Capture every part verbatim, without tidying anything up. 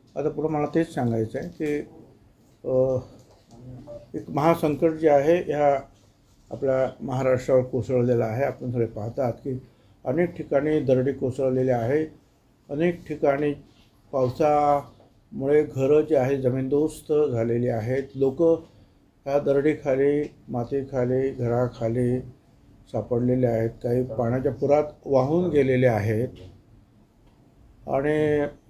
आता पुढं मला तेच सांगायचं आहे की एक महासंकट जे आहे ह्या आपल्या महाराष्ट्रावर कोसळलेलं आहे. आपण सगळे पाहतात की अनेक ठिकाणी दरडी कोसळलेले आहे. अनेक ठिकाणी पावसामुळे घरं जी आहे जमीनदोस्त झालेली आहेत. लोक ह्या दरडीखाली, मातीखाली, घराखाली सापडलेले आहेत. काही पाण्याच्या पुरात वाहून गेलेले आहेत आणि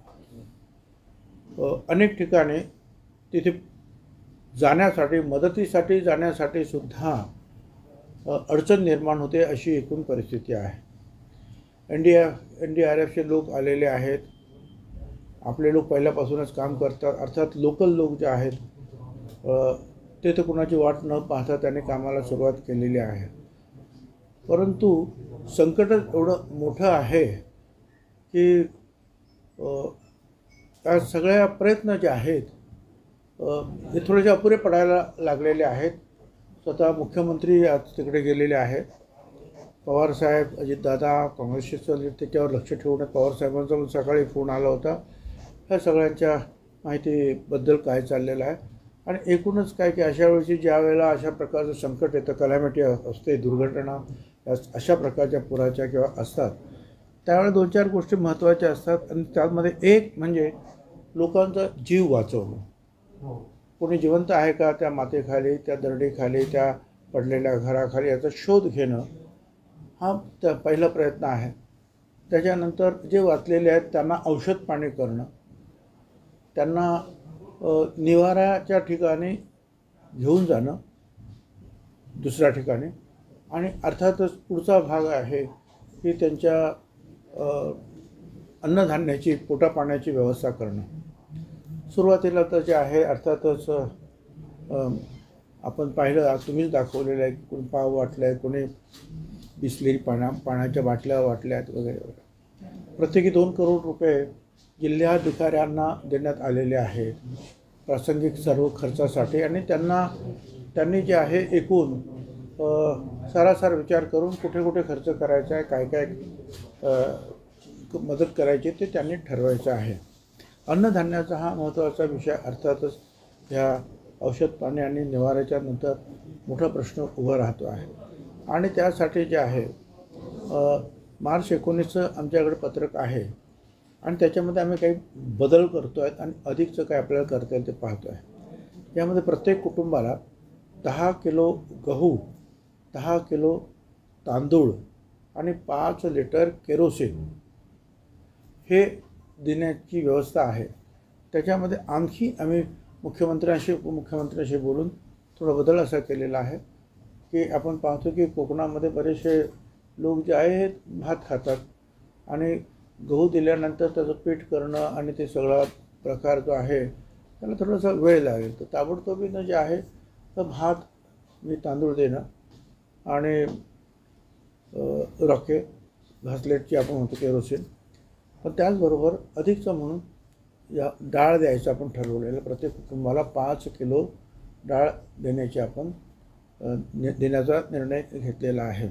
अनेक ठिकाणी तिथे जाण्यासाठी, मदतीसाठी जाण्यासाठी सुद्धा अडचण निर्माण होते, अशी एकूण परिस्थिती आहे. N D N D R एफचे लोक आलेले आहेत. आपले लोक पहिल्यापासूनच काम करतात. अर्थात लोकल लोक जे आहेत ते तर कुणाची वाट न पाहता त्यांनी कामाला सुरुवात केलेली आहे. परंतु संकटच एवढं मोठं आहे की त्या सगळ्या प्रयत्न जे आहेत हे थोडेसे अपुरे पडायला लागलेले आहेत. स्वतः मुख्यमंत्री आज तिकडे गेलेले आहेत. पवारसाहेब, अजितदादा, काँग्रेसचे त्याच्यावर लक्ष ठेवून पवारसाहेबांचा पण सकाळी फोन आला होता. ह्या सगळ्यांच्या माहितीबद्दल काय चाललेलं आहे आणि एकूणच काय की अशा वेळी ज्या वेळेला अशा प्रकारचं संकट येतं, कलॅमिटी असते, दुर्घटना अशा प्रकारच्या पुराच्या किंवा असतात, त्यावेळेला दोन चार गोष्टी महत्त्वाच्या असतात आणि त्यामध्ये एक म्हणजे लोकांचा जीव वाचवणं. कोणी जिवंत आहे का त्या मातीखाली, त्या दरडीखाली, त्या पडलेल्या घराखाली याचा शोध घेणं हा त्या पहिला प्रयत्न आहे. त्याच्यानंतर जे वाचलेले आहेत त्यांना औषध पाणी करणं, त्यांना निवाऱ्याच्या ठिकाणी घेऊन जाणं दुसऱ्या ठिकाणी, आणि अर्थातच पुढचा भाग आहे की त्यांच्या अन्नधान्याची, पोटापाण्याची व्यवस्था करणं. सुरुवातीला तर जे आहे अर्थातच आपण पाहिलं, तुम्हीच दाखवलेलं आहे की कोणी पाव वाटलं आहे, कोणी बिसलेरी पाण्या पाण्याच्या बाटल्या वाटल्या आहेत वगैरे वगैरे. प्रत्येकी दोन करोड रुपये जिल्हाधिकाऱ्यांना देण्यात आलेले आहेत प्रासंगिक सर्व खर्चासाठी. आणि त्यांना त्यांनी जे आहे एकूण सारासार विचार करून कुठे कुठे खर्च करायचा आहे, काय काय मदत करायची ते त्यांनी ठरवायचं आहे. अन्नधान्याचा हा महत्त्वाचा विषय अर्थातच ह्या औषध पाणी आणि निवाऱ्याच्या नंतर मोठा प्रश्न उभा राहतो आहे. आणि त्यासाठी जे आहे मार्च एकोणीसचं आमच्याकडे पत्रक आहे आणि त्याच्यामध्ये आम्ही काही बदल करतो आहेत आणि अधिकचं काय आपल्याला करता येईल ते पाहतो आहे. यामध्ये प्रत्येक कुटुंबाला दहा किलो गहू, दहा किलो तांदूळ आणि पाच लिटर केरोसिन हे देण्याची व्यवस्था आहे. त्याच्यामध्ये आणखी आम्ही मुख्यमंत्र्यांशी, उपमुख्यमंत्र्यांशी बोलून थोडा बदल असा केलेला आहे की आपण पाहतो की कोकणामध्ये बरेचसे लोक जे आहेत भात खातात आणि गहू दिल्यानंतर त्याचं पीठ करणं आणि ते सगळा प्रकार जो आहे त्याला थोडासा वेळ लागेल. तर ताबडतोबीनं जे आहे तर भात मी तांदूळ देणं आणि रॉके घासलेटची आपण म्हणतो केरोसिन, पण त्याचबरोबर अधिकचं म्हणून या डाळ द्यायचं आपण ठरवलेलं. प्रत्येक कुटुंबाला पाच किलो डाळ देण्याची आपण देण्याचा निर्णय घेतलेला आहे.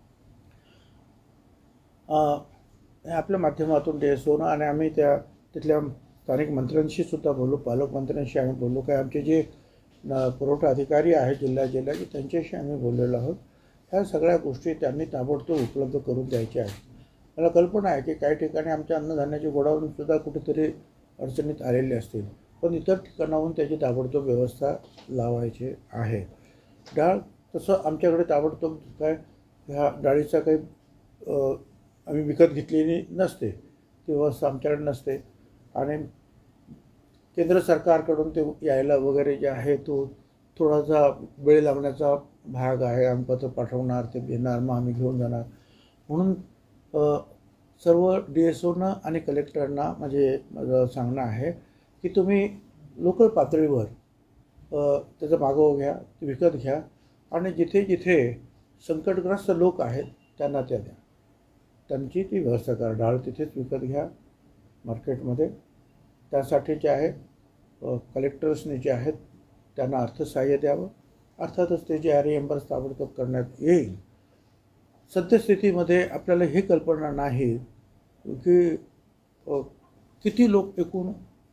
आपल्या माध्यमातून डे सोनं आणि आम्ही त्या तिथल्या स्थानिक मंत्र्यांशी सुद्धा बोललो, पालकमंत्र्यांशी आम्ही बोललो, काय आमचे जे पुरवठा अधिकारी आहेत जिल्हा जिल्ह्याचे त्यांच्याशी आम्ही बोललेलो आहोत. ह्या सगळ्या गोष्टी त्यांनी ताबडतोब उपलब्ध करून द्यायच्या आहेत. मला कल्पना आहे की काही ठिकाणी आमच्या अन्नधान्याची गोडाऊनसुद्धा कुठेतरी अडचणीत आलेले असतील, पण इतर ठिकाणाहून त्याची ताबडतोब व्यवस्था लावायची आहे. डाळ तसं आमच्याकडे ताबडतोब काय ह्या डाळीचा काही आम्ही विकत घेतलेली नसते, ती व्यवस्था आमच्याकडे नसते आणि केंद्र सरकारकडून ते यायला वगैरे जे आहे तो थोडासा वेळ लागण्याचा भाग आहे. आम्ही पत्र पाठवणार, ते घेणार, मग आम्ही घेऊन जाणार. म्हणून सर्व डी एस ओना आणि कलेक्टरना म्हणजे माझं सांगणं आहे की तुम्ही लोकल पातळीवर त्याचा मागोवा घ्या, ते विकत घ्या आणि जिथे जिथे संकटग्रस्त लोक आहेत त्यांना त्या द्या, त्यांची ती व्यवस्था करा. डाळ तिथेच विकत घ्या मार्केटमध्ये. त्यासाठी जे आहे कलेक्टर्सने जे आहेत त्यांना अर्थसहाय्य द्यावं. अर्थातच ते जे आहे रिएम्बर्स ताबडतोब करण्यात येईल. सद्यस्थितीमध्ये आपल्याला ही कल्पना नाही की किती लोक एकूण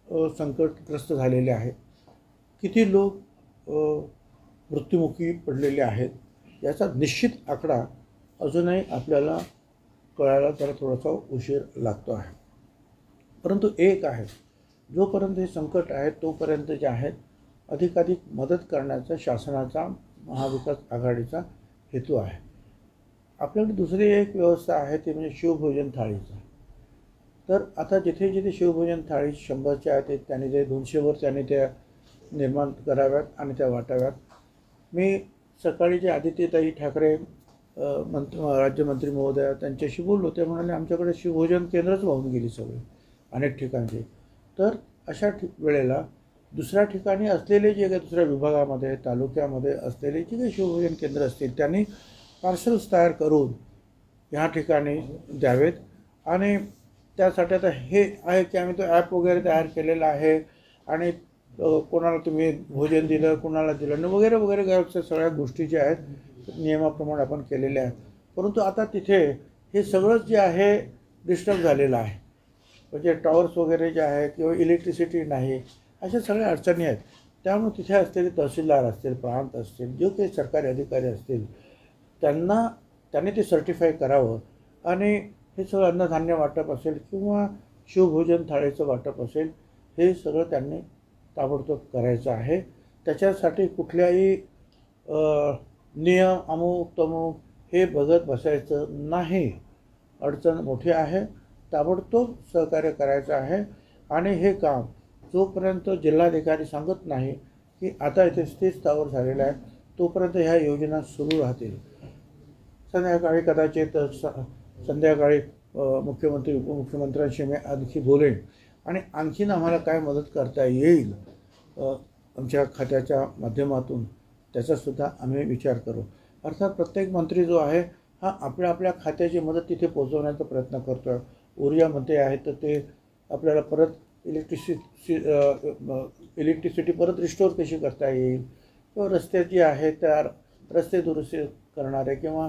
अ, संकटग्रस्त झालेले आहेत, किती लोक अ, मृत्युमुखी पडलेले आहेत, याचा निश्चित आकडा अजूनही आपल्याला कळायला जरा थोडासा उशीर लागतो आहे. परंतु एक आहे, जोपर्यंत हे संकट आहे तोपर्यंत जे आहेत अधिकाधिक मदत करण्याचा शासनाचा, महाविकास आघाडीचा हेतू आहे. आपल्याकडे दुसरी एक व्यवस्था आहे ती म्हणजे शिवभोजन थाळीचा. तर आता जिथे जिथे शिवभोजन थाळी शंभरच्या आहेत त्यांनी ते दोनशेवर त्यांनी त्या निर्माण कराव्यात आणि त्या वाटाव्यात. मी सकाळी जे आदित्यताई ठाकरे मंत्री राज्यमंत्री महोदया त्यांच्याशी बोललो, ते म्हणाले आमच्याकडे शिवभोजन केंद्रच वाहून गेली सगळी अनेक ठिकाणचे. तर अशा ठिक वेळेला दुसऱ्या ठिकाणी असलेले जे काही दुसऱ्या विभागामध्ये तालुक्यामध्ये असलेले जे काही शिवभोजन केंद्र असतील त्यांनी पार्सल्स तयार करून ह्या ठिकाणी द्यावेत. आणि त्यासाठी आता हे आहे की आम्ही तो ॲप वगैरे तयार केलेला आहे आणि कोणाला तुम्ही भोजन दिलं, कोणाला दिलं नाही वगैरे वगैरे गावच्या सगळ्या गोष्टी ज्या आहेत नियमाप्रमाणे आपण केलेल्या आहेत. परंतु आता तिथे हे सगळंच जे आहे डिस्टर्ब झालेलं आहे. म्हणजे टॉवर्स वगैरे जे आहे किंवा इलेक्ट्रिसिटी नाही, अशा सगळ्या अडचणी आहेत. त्यामुळे तिथे असलेले तहसीलदार असतील, प्रांत असतील, जे काही सरकारी अधिकारी असतील त्यांना त्यांनी ते सर्टिफाय करावं आणि हे सगळं अन्नधान्य वाटप असेल किंवा शिवभोजन थाळीचं वाटप असेल हे सगळं त्यांनी ताबडतोब करायचं आहे. त्याच्यासाठी कुठल्याही नियम अमुक तमुक हे बघत बसायचं नाही. अडचण मोठी आहे, ताबडतोब सहकार्य करायचं आहे. आणि हे काम जोपर्यंत जिल्हाधिकारी सांगत नाही की आता इथे स्थिर स्थावर झालेलं आहे तोपर्यंत ह्या योजना सुरू राहतील. संध्याकाळी कदाचित संध्याकाळी मुख्यमंत्री उपमुख्यमंत्र्यांशी मी आणखी बोलेन आणि आणखीन आम्हाला काय मदत करता येईल आमच्या खात्याच्या माध्यमातून त्याचासुद्धा आम्ही विचार करू. अर्थात प्रत्येक मंत्री जो आहे हा आपल्या आपल्या खात्याची मदत तिथे पोचवण्याचा प्रयत्न करतो आहे. ऊर्जामध्ये आहे तर ते आपल्याला परत इलेक्ट्रिसिटी इलेक्ट्रिसिटी परत रिस्टोर कशी करता येईल किंवा रस्ते जे आहेत त्या रस्ते दुरुस्ती करणारे किंवा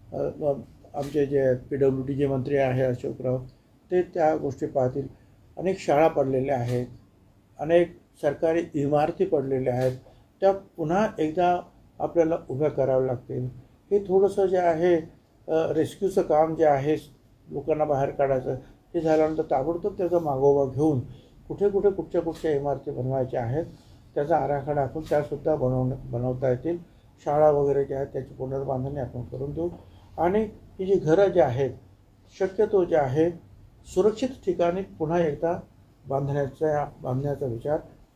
आमचे J P W D J मंत्री आहे अशोकराव ते त्या गोष्टी पाहतील. अनेक शाळा पडलेल्या आहेत, अनेक सरकारी इमारती पडलेल्या आहेत, त्या पुन्हा एकदा आपल्याला उभ्या कराव्या लागतील. हे थोडंसं जे आहे रेस्क्यूचं काम जे आहे लोकांना बाहेर काढायचं हे झाल्यानंतर ताबडतोब त्याचा मागोवा घेऊन कुठे कुठे कुठच्या कुठच्या इमारती बनवायच्या आहेत त्याचा आराखडा आपण त्यासुद्धा बनवणं बनवता येतील. शाळा वगैरे ज्या आहेत त्याची पुनर्बांधणी आपण करून देऊ आणि ही जी घरं जे आहेत शक्यतो जे आहे सुरक्षित ठिकाणी पुन्हा एकदा बांधण्याचा बांधण्याचा विचार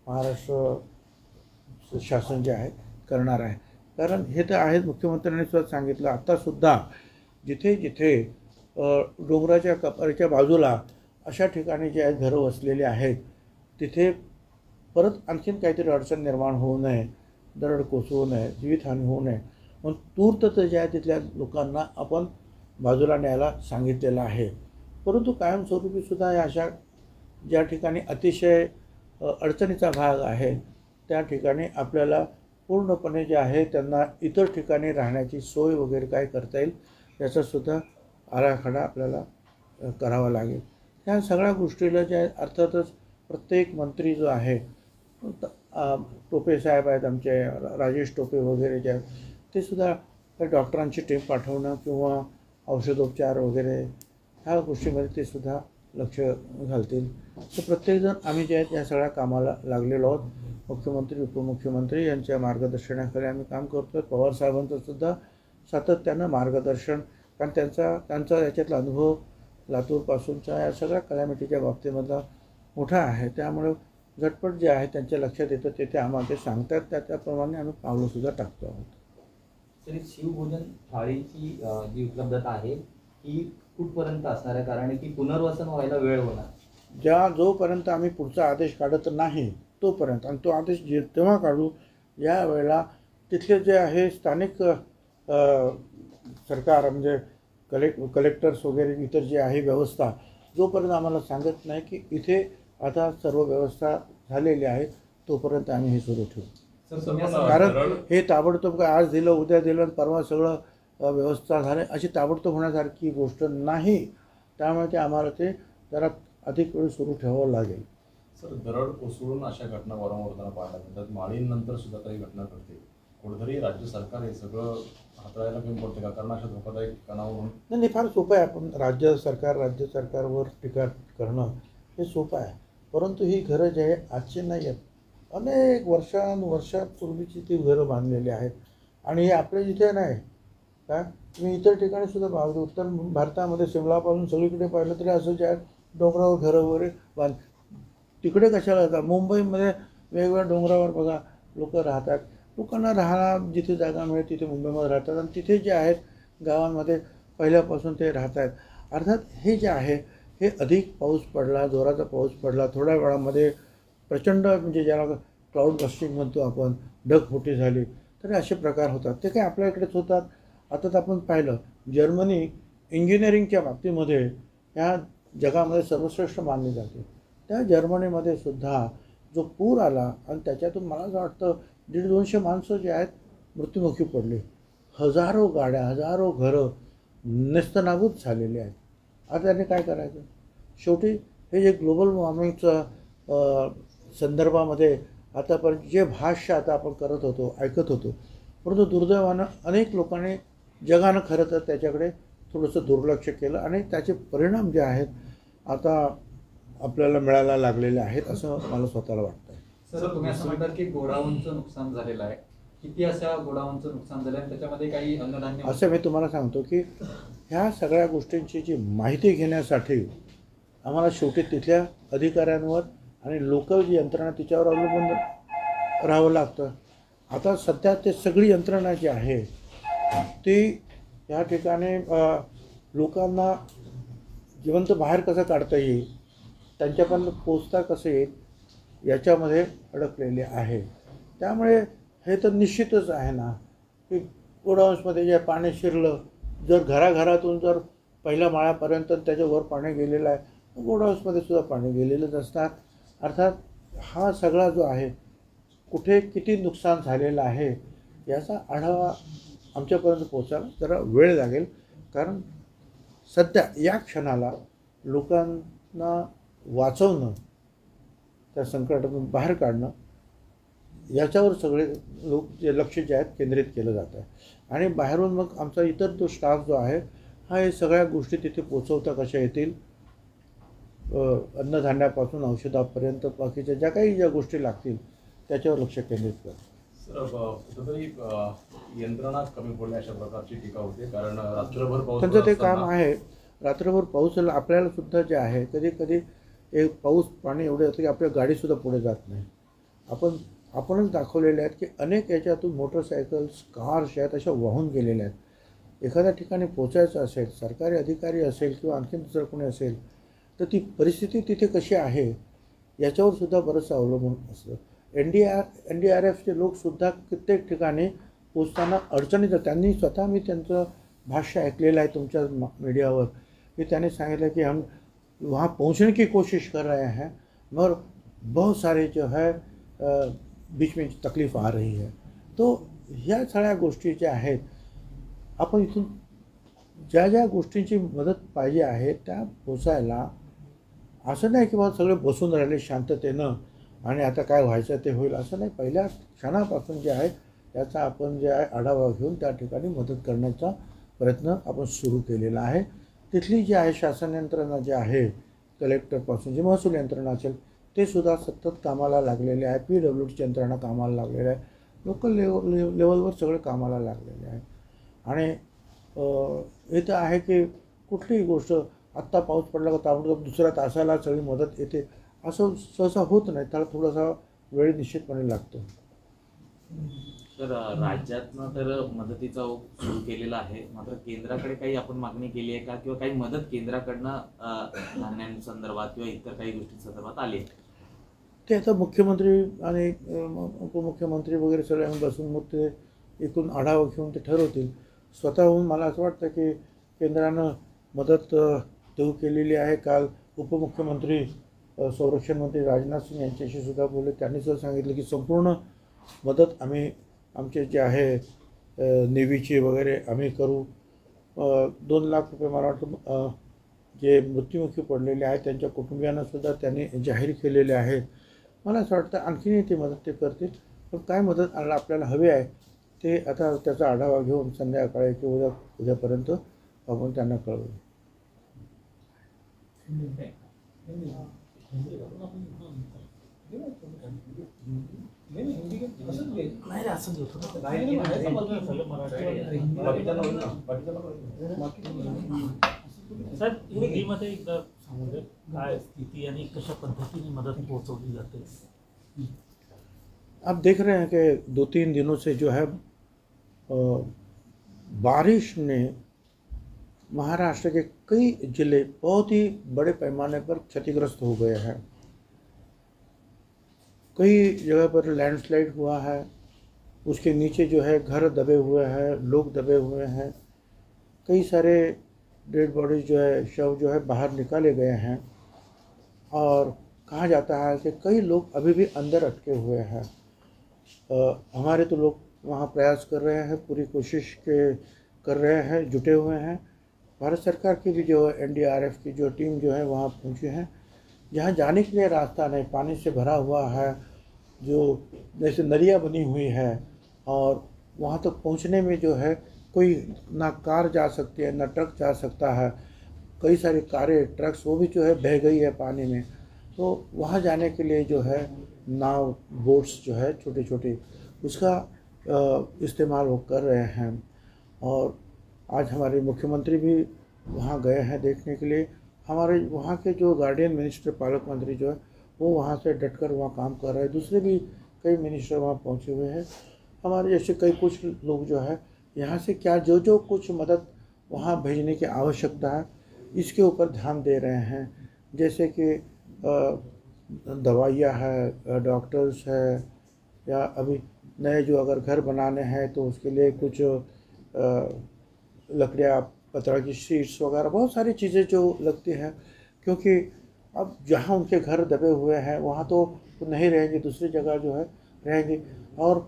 महाराष्ट्र शासन जे आहे करणार आहे. कारण हे तर आहेच, मुख्यमंत्र्यांनी सुद्धा सांगितलं आत्तासुद्धा जिथे जिथे डोंगराच्या कपारीच्या बाजूला अशा ठिकाणी जे आहेत घरं वसलेली आहेत तिथे परत आणखीन काहीतरी अडचण निर्माण होऊ नये, दरड कोसळू नये, जीवितहानी होऊ नये म्हणून तूर्त जे आहे तिथल्या लोकांना आपण बाजूला न्यायला सांगितलेलं आहे. परंतु कायमस्वरूपीसुद्धा या अशा ज्या ठिकाणी अतिशय अडचणीचा भाग आहे त्या ठिकाणी आपल्याला पूर्णपणे जे आहे त्यांना इतर ठिकाणी राहण्याची सोय वगैरे काय करता येईल याचासुद्धा आराखडा आपल्याला करावा लागेल. ह्या सगळ्या गोष्टीला जे आहे अर्थातच प्रत्येक मंत्री जो आहे टोपे साहेब आहेत आमचे राजेश टोपे वगैरे जे आहेत ते सुद्धा डॉक्टरांची टीम पाठवणं किंवा औषधोपचार वगैरे ह्या गोष्टीमध्ये ते सुद्धा लक्ष घालतील. तर प्रत्येकजण आम्ही जे आहेत या सगळ्या कामाला लागलेलो आहोत. मुख्यमंत्री उपमुख्यमंत्री यांच्या मार्गदर्शनाखाली आम्ही काम करतो आहे. पवारसाहेबांचं सुद्धा सातत्यानं मार्गदर्शन, कारण त्यांचा त्यांचा याच्यातला अनुभव लातूरपासूनच्या या सगळ्या कलॅमिटीच्या बाबतीमधला मोठा आहे. त्यामुळे झटपट जे आहे त्यांच्या लक्षात येतं ते ते आम्हाला ते सांगतात, त्या त्याप्रमाणे आम्ही पावलंसुद्धा टाकतो आहोत. तरी शिवभोजन थाळीची जी उपलब्धता आहे ही कुठपर्यंत असणार आहे, कारण की पुनर्वसन व्हायला वेळ होणार. ज्या जोपर्यंत आम्ही पुढचा आदेश काढत नाही तोपर्यंत, आणि तो आदेश जे तेव्हा काढू या वेळेला तिथले जे आहे स्थानिक सरकार म्हणजे कलेक्ट कलेक्टर्स वगैरे इतर जे आहे व्यवस्था जोपर्यंत आम्हाला सांगत नाही की इथे आता सर्व व्यवस्था झालेली आहे तोपर्यंत आम्ही हे सुरू ठेवू. कारण हे ताबडतोब काय आज दिलं उद्या दिलं आणि परवा सगळं व्यवस्था झाली अशी ताबडतोब होण्यासारखी गोष्ट नाही. त्यामुळे ते आम्हाला ते जरा अधिक वेळ सुरू ठेवावं लागेल. सर, दरड कोसळून अशा घटना वारंवार होताना पाहायला मिळतात. माळीनंतर सुद्धा काही घटना घडते. कुठेतरी राज्य सरकार हे सगळं हाताळायला कमी पडते का? कारण अशा धोकादायक ठिकाणावरून नाही नाही, फार सोपं आहे. आपण राज्य सरकार राज्य सरकारवर टीका करणं हे सोपं आहे, परंतु ही घरं जी आहे आजची नाही आहेत. अनेक वर्षानुवर्षापूर्वीची ती घरं बांधलेली आहेत आणि हे आपल्या जिथे नाही का. मी इतर ठिकाणी सुद्धा पाहतो, उत्तर भारतामध्ये शिमलापासून सगळीकडे पाहिलं तरी असं जे आहे डोंगरावर घरं वगैरे बांध. तिकडे कशाला जातात? मुंबईमध्ये वेगवेगळ्या डोंगरावर बघा लोक राहतात. लोकांना राहायला जिथे जागा मिळेल तिथे मुंबईमध्ये राहतात आणि तिथे जे आहेत गावांमध्ये पहिल्यापासून ते राहत आहेत. अर्थात हे जे आहे हे अधिक पाऊस पडला, जोराचा पाऊस पडला, थोड्या वेळामध्ये प्रचंड म्हणजे ज्याला क्लाउड बस्टिंग म्हणतो आपण, ढगफुटी झाली, तर असे प्रकार होतात. ते काही आपल्या इकडेच होतात. आता तर आपण पाहिलं जर्मनी इंजिनिअरिंगच्या बाबतीमध्ये ह्या जगामध्ये सर्वश्रेष्ठ मानली जाते. त्या जर्मनीमध्ये सुद्धा जो पूर आला आणि त्याच्यातून मला असं वाटतं दीड दोनशे माणसं जे आहेत मृत्युमुखी पडली. हजारो गाड्या, हजारो घरं नेस्तनाबूत झालेली आहेत. आता त्यांनी काय करायचं? शेवटी हे जे ग्लोबल वॉर्मिंगचं संदर्भामध्ये आतापर्यंत जे भाष्य आता आपण करत होतो, ऐकत होतो, परंतु दुर्दैवानं अनेक लोकांनी जगानं खरं तर त्याच्याकडे थोडंसं दुर्लक्ष केलं आणि त्याचे परिणाम जे आहेत आता आपल्याला मिळायला लागलेले आहेत असं मला स्वतःला वाटतं. सर, तुम्ही असं म्हणतात की गोडाऊनचं नुकसान झालेलं आहे. किती अशा गोडाऊनचं नुकसान झालं आणि त्याच्यामध्ये काही अन्नधान्य असं मी तुम्हाला सांगतो की ह्या सगळ्या गोष्टींची जी माहिती घेण्यासाठी आम्हाला शेवटी तिथल्या अधिकाऱ्यांवर आणि लोकल जी यंत्रणा तिच्यावर अवलंबून राहावं लागतं. आता सध्या ते सगळी यंत्रणा जी आहे ती या ठिकाणी लोकांना जिवंत बाहेर कसं काढता येईल, त्यांच्यापर्यंत पोचता कसं येईल याच्यामध्ये अडकलेले आहे. त्यामुळे हे तर निश्चितच आहे ना की गोडाऊन्समध्ये जे पाणी शिरलं, जर घराघरातून जर पहिल्या माळ्यापर्यंत त्याच्यावर पाणी गेलेलं आहे, गोडाऊन्समध्ये सुद्धा पाणी गेलेलंच असतात. अर्थात हा सगळा जो आहे कुठे किती नुकसान झालेलं आहे याचा आढावा आमच्यापर्यंत पोचायला जरा वेळ लागेल, कारण सध्या या क्षणाला लोकांना वाचवणं, त्या संकटातून बाहेर काढणं याच्यावर सगळे लोक जे लक्ष जे आहेत केंद्रित केलं जातं आहे. आणि बाहेरून मग आमचा इतर तो स्टाफ जो आहे हा हे सगळ्या गोष्टी तिथे पोचवता कशा येतील, अन्नधान्यापासून औषधापर्यंत बाकीच्या ज्या काही ज्या गोष्टी लागतील त्याच्यावर लक्ष केंद्रित करतो. सर, कुठेतरी यंत्रणा कमी पडल्या अशा प्रकारची टीका होते. कारण रात्रभर पाऊस त्यांचं ते काम आहे. रात्रभर पाऊस आपल्याला सुद्धा जे आहे कधी कधी एक पाऊस पाणी एवढे होतं की आपल्या गाडीसुद्धा पुढे जात नाही. आपण आपणच दाखवलेले आहेत की अनेक याच्यातून मोटरसायकल्स, कार्स आहेत अशा वाहून गेलेल्या आहेत. एखाद्या ठिकाणी पोचायचं असेल, सरकारी अधिकारी असेल किंवा आणखीन दुसरं कोणी असेल तर ती परिस्थिती तिथे कशी आहे याच्यावर सुद्धा बरंचसं अवलंबून असतं. N D R N D R एफचे लोकसुद्धा कित्येक ठिकाणी पोचताना अडचणीत. त्यांनी स्वतः मी त्यांचं भाष्य ऐकलेलं आहे तुमच्या मीडियावर की त्यांनी सांगितलं की हम वहाँ पहुँचने की कोशिश कर रहे हैं मगर बहुत सारे जो है बीच में तकलीफ आ रही है. तो ह्या सगळ्या गोष्टी ज्या आहेत आपण इथून ज्या ज्या गोष्टींची मदत पाहिजे आहे त्या पोचायला असं नाही की बा सगळे बसून राहिले शांततेनं आणि आता काय व्हायचं ते होईल असं नाही. पहिल्या क्षणापासून जे आहे त्याचा आपण जे आहे आढावा घेऊन त्या ठिकाणी मदत करण्याचा प्रयत्न आपण सुरू केलेला आहे. तिथली जी आहे शासन यंत्रणा जी आहे कलेक्टरपासून जी महसूल यंत्रणा असेल ते सुद्धा सतत कामाला लागलेले आहे. पी डब्ल्यू डीची यंत्रणा कामाला लागलेल्या आहे. लोकल लेव लेवलवर सगळे कामाला लागलेले आहे. आणि हे तर आहे की कुठलीही गोष्ट आत्ता पाऊस पडला का ताबडतोब दुसऱ्या तासाला सगळी मदत येते असं सहसा होत नाही. त्याला थोडासा वेळ निश्चितपणे लागतो. तर राज्यातनं तर मदतीचा ओघ सुरू केलेला आहे, मात्र केंद्राकडे काही आपण मागणी केली आहे का किंवा काही मदत केंद्राकडनं धान्यांसंदर्भात किंवा इतर काही गोष्टींसंदर्भात आली आहे? ते आता मुख्यमंत्री आणि उपमुख्यमंत्री वगैरे सगळे बसून मग ते एकूण आढावा घेऊन ते ठरवतील. स्वतःहून मला असं वाटतं की केंद्रानं मदत देऊ केलेली आहे. काल उपमुख्यमंत्री संरक्षण मंत्री राजनाथ सिंग यांच्याशी सुद्धा बोलले. त्यांनी सुद्धा सांगितलं की संपूर्ण मदत आम्ही आमचे जे आहे नेव्हीची वगैरे आम्ही करू. दोन लाख रुपये मला वाटतं जे मृत्युमुखी पडलेले आहेत त्यांच्या कुटुंबियांना सुद्धा त्यांनी जाहीर केलेले आहेत. मला असं वाटतं आणखीनही ते मदत ते करतील. पण काय मदत आला आपल्याला हवी आहे ते आता त्याचा आढावा घेऊन संध्याकाळी किंवा उद्या उद्यापर्यंत आपण त्यांना कळवू. साहेब हिंदीमध्ये एकदा सांगू दे काय स्थिती आणि कशा पद्धतीने मदत पोहोचवली जाते. आप देख रहे हैं कि दो तीन दिनों से जो है अ, बारिश ने महाराष्ट्र के कई जिले बहुत ही बड़े पैमाने पर क्षतिग्रस्त हो गए हैं. कई जगह पर लैंडस्लाइड हुआ है, उसके नीचे जो है घर दबे हुए हैं, लोग दबे हुए हैं. कई सारे डेड बॉडीज जो है शव जो है बाहर निकाले गए हैं और कहा जाता है कि कई लोग अभी भी अंदर अटके हुए हैं. अ, हमारे तो लोग वहाँ प्रयास कर रहे हैं, पूरी कोशिश के कर रहे हैं, जुटे हुए हैं. भारत सरकार की भी जो एन डी आर एफ की जो टीम जो है वहाँ पहुँची है. जहाँ जाने के लिए रास्ता नहीं, पानी से भरा हुआ है, जो जैसे नदियाँ बनी हुई है और वहाँ तक पहुँचने में जो है कोई ना कार जा सकती है ना ट्रक जा सकता है. कई सारी कारें ट्रक्स वो भी जो है बह गई है पानी में. तो वहाँ जाने के लिए जो है नाव बोट्स जो है छोटी छोटी उसका इस्तेमाल वो कर रहे हैं. और आज हमारे मुख्यमंत्री भी वहाँ गए हैं देखने के लिए. हमारे वहाँ के जो गार्डियन मिनिस्टर पालक मंत्री जो है वो वहाँ से डटकर वहाँ काम कर रहे हैं. दूसरे भी कई मिनिस्टर वहाँ पहुँचे हुए हैं. हमारे जैसे कई कुछ लोग जो है यहाँ से क्या जो जो कुछ मदद वहाँ भेजने की आवश्यकता है इसके ऊपर ध्यान दे रहे हैं. जैसे कि दवाइयाँ है, डॉक्टर्स है, या अभी नए जो अगर घर बनाने हैं तो उसके लिए कुछ लकड़ियाँ पतरा की शीट्स वगैरह बहुत सारी चीज़ें जो लगती हैं. क्योंकि अब जहाँ उनके घर दबे हुए हैं वहाँ तो नहीं रहेंगे, दूसरी जगह जो है रहेंगे. और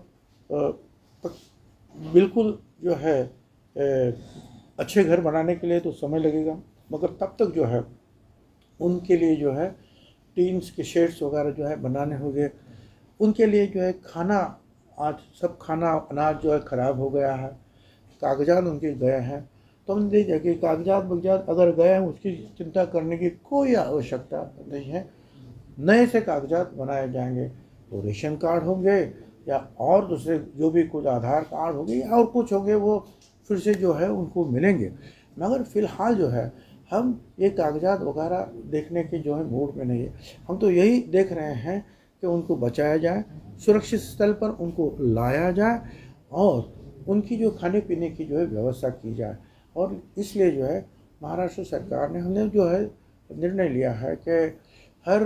बिल्कुल जो है अच्छे घर बनाने के लिए तो समय लगेगा, मगर तब तक जो है उनके लिए जो है टीन्स के शेड्स वगैरह जो है बनाने होंगे. उनके लिए जो है खाना, आज सब खाना अनाज जो है ख़राब हो गया है, कागजात उनके गए हैं. तो हम देखिए कि कागजात बगजात अगर गए हैं उसकी चिंता करने की कोई आवश्यकता नहीं है. नए से कागजात बनाए जाएंगे, तो रेशन कार्ड होंगे या और दूसरे जो भी कुछ आधार कार्ड होंगे या और कुछ होंगे वो फिर से जो है उनको मिलेंगे. मगर फ़िलहाल जो है हम ये कागजात वगैरह देखने के जो है मूड में नहीं है. हम तो यही देख रहे हैं कि उनको बचाया जाए, सुरक्षित स्थल पर उनको लाया जाए और उनकी जो खाने पीने की जो है व्यवस्था की जाए. और इसलिए जो है महाराष्ट्र सरकार ने हमने जो है निर्णय लिया है कि हर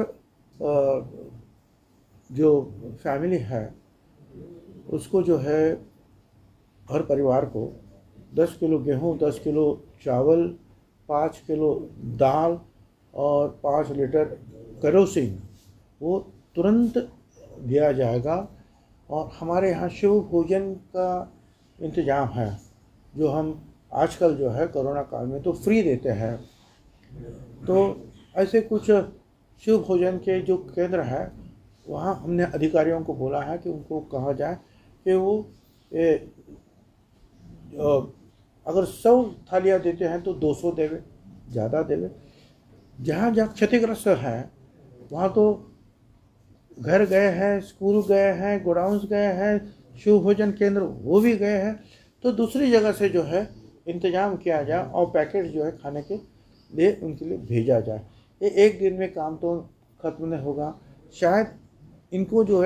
जो फैमिली है उसको जो है हर परिवार को दस किलो गेहूँ, दस किलो चावल, पाँच किलो दाल और पाँच लीटर केरोसिन वो तुरंत दिया जाएगा. और हमारे यहाँ शिव भोजन का इंतज़ाम है जो हम आजकल जो है कोरोना काल में तो फ्री देते हैं. तो ऐसे कुछ शिव भोजन के जो केंद्र है वहाँ हमने अधिकारियों को बोला है कि उनको कहा जाए कि वो ए, अगर सौ थालियाँ देते हैं तो दो सौ देवे, ज़्यादा देवे. जहाँ जहाँ क्षतिग्रस्त है वहाँ तो घर गए हैं, स्कूल गए हैं, गोडाउंस गए हैं, शिव भोजन केंद्र वो भी गए हैं. तो दूसरी जगह से जो है इंतज़ाम किया जाए और पैकेट जो है खाने के लिए उनके लिए भेजा जाए. ये एक दिन में काम तो ख़त्म नहीं होगा. शायद इनको जो है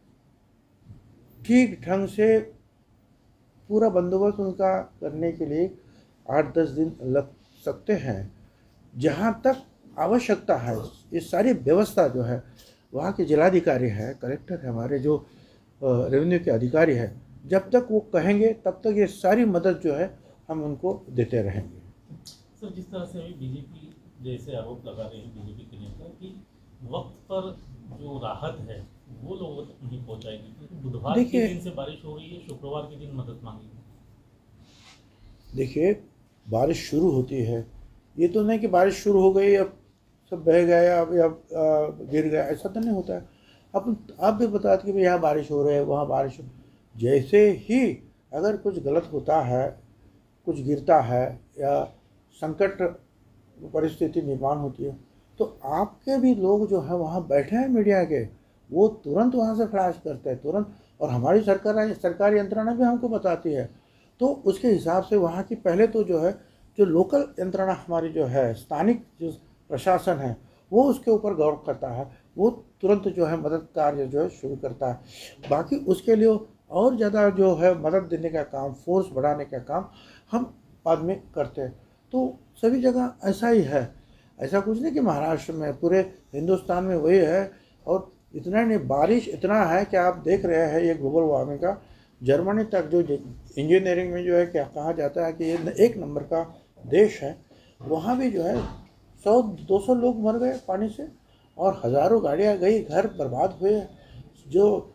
ठीक ढंग से पूरा बंदोबस्त उनका करने के लिए आठ दस दिन लग सकते हैं. जहाँ तक आवश्यकता है ये सारी व्यवस्था जो है वहाँ के जिलाधिकारी है, कलेक्टर है, हमारे जो रेवेन्यू के अधिकारी है, जब तक वो कहेंगे तब तक ये सारी मदद जो है हम उनको देते रहेंगे. सर, जिस तरह से अभी बीजेपी जैसे आरोप लगा रहे हैं बीजेपी के नेता कि वक्त पर जो राहत है वो लोगों तक नहीं पहुंचाएगी, क्योंकि बुधवार के दिन से बारिश हो रही है, शुक्रवार के दिन मदद मांगी. देखिए बारिश शुरू होती है ये तो नहीं कि बारिश शुरू हो गई अब सब बह गया अब या आ, गिर गया, ऐसा तो नहीं होता है। अब आप भी बताते कि भाई यहाँ बारिश हो रही है वहाँ बारिश हो, जैसे ही अगर कुछ गलत होता है, कुछ गिरता है या संकट परिस्थिति निर्माण होती है, तो आपके भी लोग जो है वहाँ बैठे हैं मीडिया के, वो तुरंत वहाँ से फ्लैश करते हैं तुरंत, और हमारी सरकार सरकारी यंत्रणा भी हमको बताती है। तो उसके हिसाब से वहाँ की पहले तो जो है जो लोकल यंत्रणा हमारी जो है, स्थानिक जो प्रशासन है, वो उसके ऊपर गौर करता है, वो तुरंत जो है मदद कार्य जो है शुरू करता है। बाकी उसके लिए और ज़्यादा जो है मदद देने का काम, फोर्स बढ़ाने का काम हम बाद में करते हैं। तो सभी जगह ऐसा ही है, ऐसा कुछ नहीं कि महाराष्ट्र में, पूरे हिंदुस्तान में वही है। और इतना नहीं, बारिश इतना है कि आप देख रहे हैं ये ग्लोबल वार्मिंग का, जर्मनी तक जो इंजीनियरिंग में जो है क्या कहा जाता है कि ये एक नंबर का देश है, वहाँ भी जो है सौ दो सौ लोग मर गए पानी से और हज़ारों गाड़ियाँ गई, घर बर्बाद हुए, जो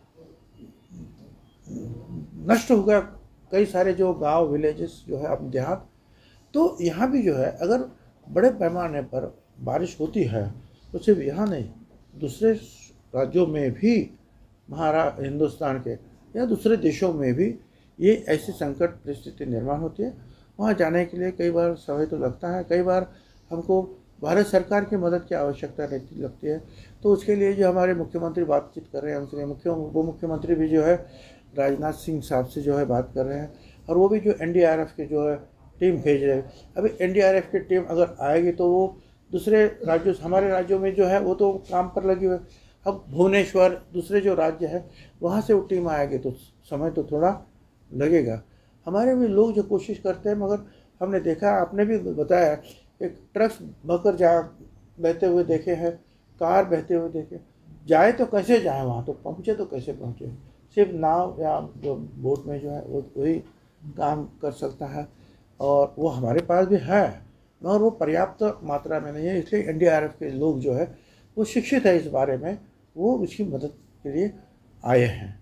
नष्ट हो गया कई सारे जो गांव विलेजेस जो है अपने देहात। तो यहाँ भी जो है अगर बड़े पैमाने पर बारिश होती है तो सिर्फ यहाँ नहीं, दूसरे राज्यों में भी, महाराष्ट्र हिंदुस्तान के या दूसरे देशों में भी ये ऐसी संकट परिस्थिति निर्माण होती है। वहाँ जाने के लिए कई बार समय तो लगता है, कई बार हमको भारत सरकार की मदद की आवश्यकता रहती लगती है। तो उसके लिए जो हमारे मुख्यमंत्री बातचीत कर रहे हैं, हमसे मुख्य उप मुख्यमंत्री भी जो है राजनाथ सिंह साहब से जो है बात कर रहे हैं, और वो भी जो एन डी आर एफ के जो है टीम भेज रहे हैं। अभी एन डी आर एफ की टीम अगर आएगी तो वो दूसरे राज्यों, हमारे राज्यों में जो है वो तो काम पर लगी हुई है, अब भुवनेश्वर दूसरे जो राज्य है वहाँ से वो टीम आएगी तो समय तो थोड़ा लगेगा। हमारे भी लोग जो कोशिश करते हैं, मगर हमने देखा, आपने भी बताया, एक ट्रक्स बहकर जा बहते हुए देखे हैं, कार बहते हुए देखे, जाए तो कैसे जाए वहाँ, तो पहुँचे तो कैसे पहुँचे। सिर्फ नाव या जो बोट में जो है वो वही काम कर सकता है, और वो हमारे पास भी है मगर वो पर्याप्त मात्रा में नहीं है। इसलिए एन डी आर एफ के लोग जो है वो शिक्षित है इस बारे में, वो उसकी मदद के लिए आए हैं।